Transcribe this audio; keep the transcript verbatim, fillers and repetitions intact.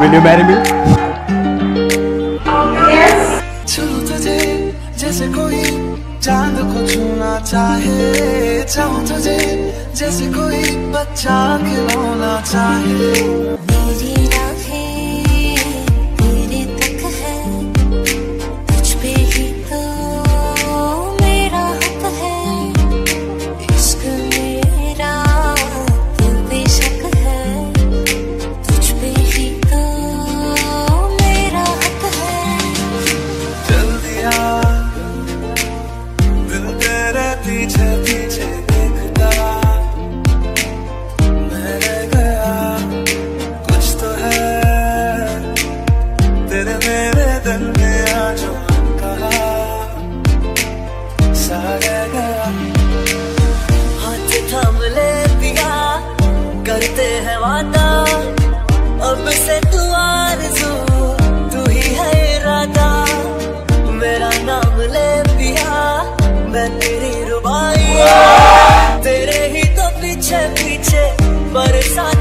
Will you marry me? Yes. छू तुझे जैसे कोई चांद को छूना चाहे, चाहूं तुझे जैसे कोई बच्चा खिलौना चाहे। मेरी राहें तेरे तक है, तुझ पे ही तो मेरा हक है। इश्क मेरा दिल पे शक है, तुझ पे ही तो मेरा हक है। चल दिया दिल तेरे पीछे पीछे देखता, मैं रह गया कुछ तो है तेरे मेरे दिल में आज कहा सा रह गया। हाथ थाम ले पिया करते हैं वादा, अब से तू आरज़ू तू ही है इरादा। मेरा नाम ले पिया मैं तेरी रुबाई, तेरे ही तो पीछे पीछे बरसात